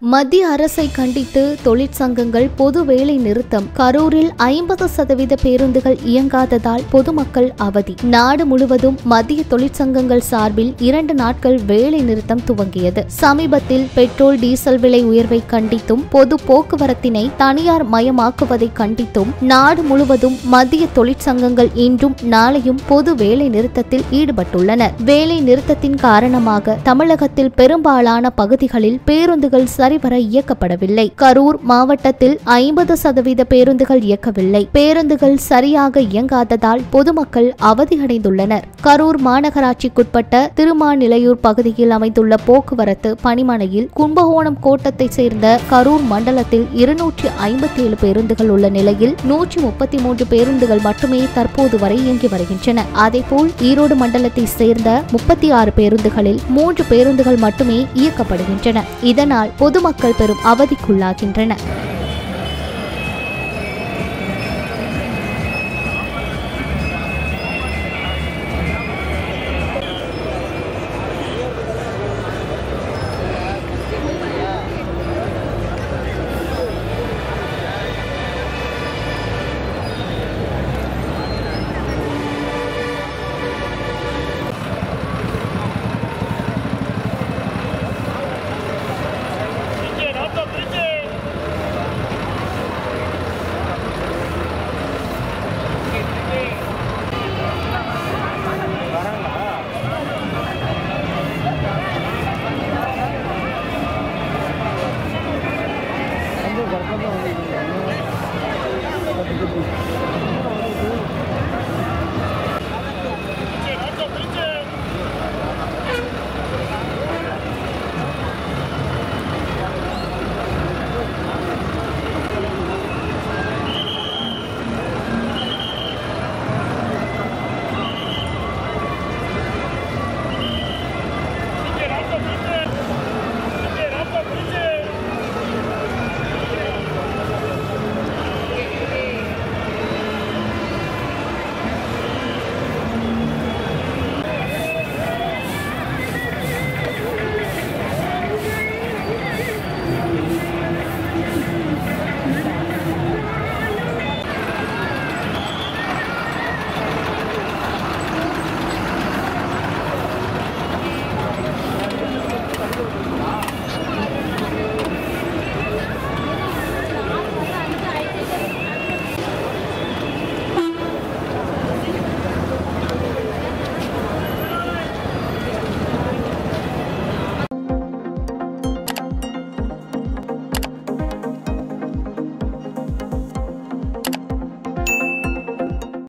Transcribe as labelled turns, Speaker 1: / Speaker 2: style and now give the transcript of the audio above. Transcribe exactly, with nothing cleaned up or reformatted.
Speaker 1: மத்திய அரசை கண்டித்து தொழிற்சங்கங்கள் பொது வேலை நிறுத்தம். கரூரில் ஐம்பது சதவீத பேருந்துகள் இயங்காததால் பொதுமக்கள் அவதி. நாடு முழுவதும் மத்திய தொழிற்சங்கங்கள் சார்பில் இரண்டு நாட்கள் வேலை நிறுத்தம் துவங்கியது. சமீபத்தில் பெட்ரோல் டீசல் விலை உயர்வை கண்டித்தும் பொது போக்குவரத்தினை தனியார் மயமாக்குவதை கண்டித்தும் நாடு முழுவதும் மத்திய தொழிற்சங்கங்கள் இன்றும் நாளையும் பொது வேலை நிறுத்தத்தில் ஈடுபட்டுள்ளனர். வேலை நிறுத்தத்தின் காரணமாக தமிழகத்தில் பெரும்பாலான பகுதிகளில் பேருந்துகள் சரிவர இயக்கப்படவில்லை. கரூர் மாவட்டத்தில் ஐம்பது சதவீத பேருந்துகள் இயக்கவில்லை. பேருந்துகள் சரியாக இயங்காததால் பொதுமக்கள் அவதியடைந்துள்ளனர். கரூர் மாநகராட்சிக்குட்பட்ட திருமாநிலையூர் பகுதியில் அமைந்துள்ள போக்குவரத்து பணிமனையில் கும்பகோணம் கோட்டத்தை சேர்ந்த கரூர் மண்டலத்தில் இருநூற்றி ஐம்பத்தி ஏழு பேருந்துகள் உள்ள நிலையில் நூற்றி முப்பத்தி மூன்று பேருந்துகள் மட்டுமே தற்போது வரை இயங்கி வருகின்றன. அதேபோல் ஈரோடு மண்டலத்தை சேர்ந்த முப்பத்தி ஆறு பேருந்துகளில் மூன்று பேருந்துகள் மட்டுமே இயக்கப்படுகின்றன. இதனால் பொதுமக்கள் பெரும் அவதிக்குள்ளாகின்றனர்.